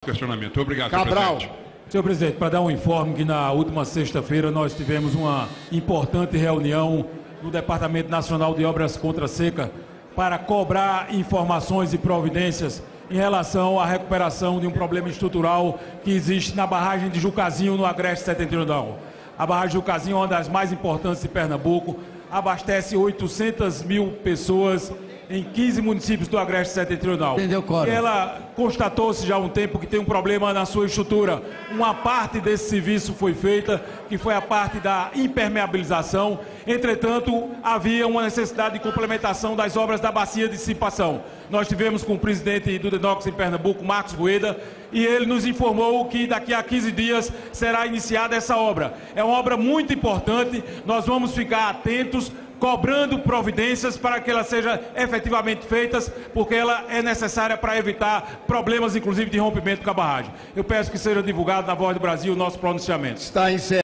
Questionamento. Obrigado, Cabral. senhor presidente. Senhor presidente, para dar um informe que na última sexta-feira nós tivemos uma importante reunião no Departamento Nacional de Obras Contra a Seca para cobrar informações e providências em relação à recuperação de um problema estrutural que existe na barragem de Jucazinho, no Agreste Setentrional. A barragem de Jucazinho é uma das mais importantes de Pernambuco, abastece 800 mil pessoas em 15 municípios do Agreste Setentrional. E ela constatou-se já há um tempo que tem um problema na sua estrutura. Uma parte desse serviço foi feita, que foi a parte da impermeabilização. Entretanto, havia uma necessidade de complementação das obras da bacia de dissipação. Nós tivemos com o presidente do DENOX em Pernambuco, Marcos Rueda, e ele nos informou que daqui a 15 dias será iniciada essa obra. É uma obra muito importante, nós vamos ficar atentos, cobrando providências para que ela seja efetivamente feitas, porque ela é necessária para evitar problemas, inclusive, de rompimento com a barragem. Eu peço que seja divulgado na Voz do Brasil o nosso pronunciamento. Está encerrado.